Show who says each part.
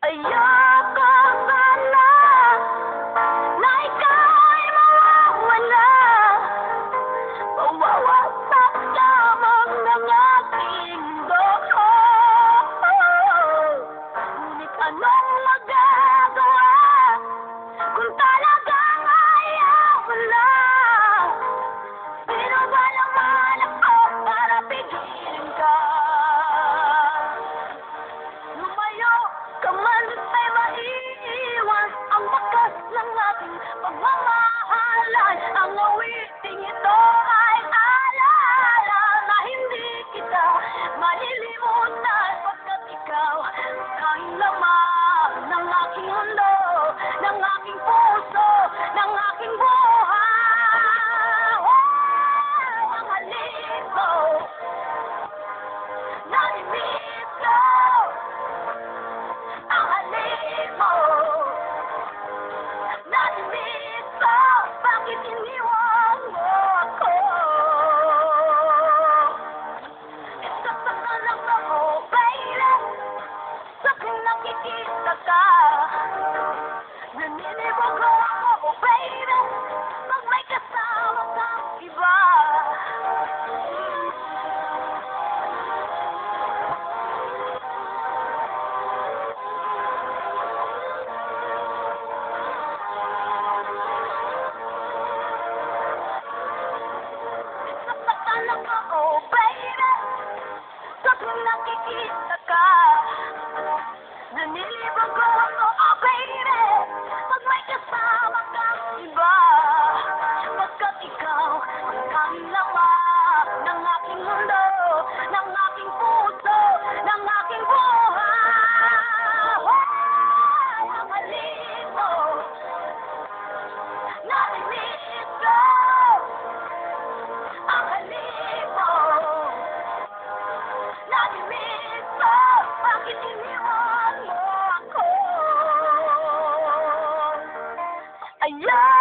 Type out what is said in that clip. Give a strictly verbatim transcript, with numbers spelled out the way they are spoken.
Speaker 1: Ayoko sana na ika'y mawawala. Mawawasak lamang ng aking dugo. Ngunit anong magagawa kung talagang ayaw mo na? Sino ba naman ako para pigilin ka? Lumayo ka man ay maiiwan ang bakas ng ating pagmamahalan. Ang awiting ito ay alaala na hindi kita malilimutan, pagkat ikaw ang laman ng aking mundo, ng aking puso, ng aking buhay. Ang halik ko, nai-miss ko. Ang halik mo, nai-miss ko. Bakit iniwan mo ako? Isasakal lang ako, baby, sa kung nakikita ka. Naniniwag ako, oh baby, pag may kasama kang iba. Isasakal lang ako, baby, sa kung nakikita ka. Nanilibag ko ako, oh baby, pag may kasama kang iba. Pagkat ikaw ang tanging laman ng aking mundo, ng aking puso, ng aking buhay. Ang halik mo, nai-miss ko. Ang halik mo, nai-miss ko. Bakit iniwan mo ako? Ayaw